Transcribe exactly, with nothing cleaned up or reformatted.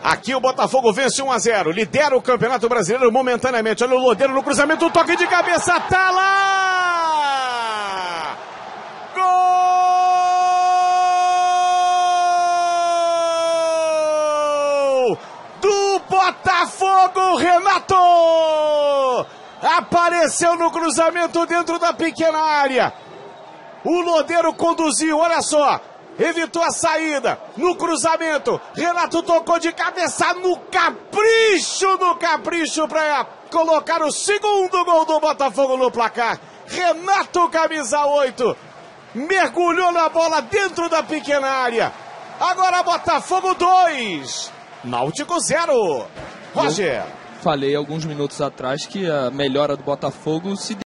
Aqui o Botafogo vence um a zero, lidera o Campeonato Brasileiro momentaneamente. Olha o Lodeiro no cruzamento, um toque de cabeça, tá lá! Gol do Botafogo, Renato! Apareceu no cruzamento dentro da pequena área. O Lodeiro conduziu, olha só. Evitou a saída, no cruzamento, Renato tocou de cabeça no capricho, no capricho para colocar o segundo gol do Botafogo no placar. Renato, camisa oito, mergulhou na bola dentro da pequena área. Agora Botafogo dois, Náutico zero. Roger. Eu falei alguns minutos atrás que a melhora do Botafogo se